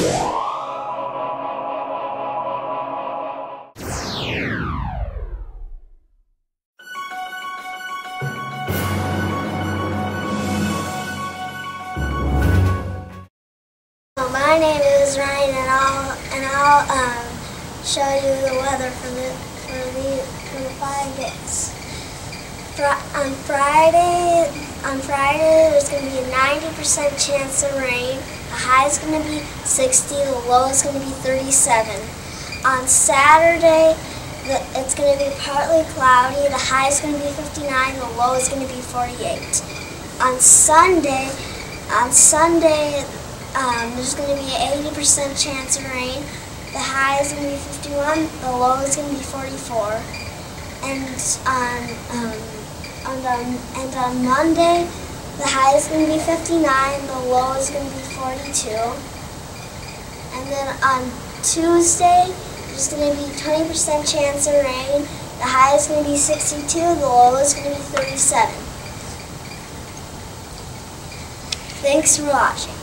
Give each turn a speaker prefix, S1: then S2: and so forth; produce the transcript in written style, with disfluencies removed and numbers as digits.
S1: My name is Ryan, and I'll show you the weather for the 5 days. On Friday, there's going to be a 90% chance of rain. The high is going to be 60. The low is going to be 37. On Saturday, it's going to be partly cloudy. The high is going to be 59. The low is going to be 48. On Sunday. There's going to be an 80% chance of rain. The high is going to be 51. The low is going to be 44. And on Monday, the high is going to be 59. The low is going to be 42. And then on Tuesday, there's going to be 20% chance of rain. The high is going to be 62. The low is going to be 37. Thanks for watching.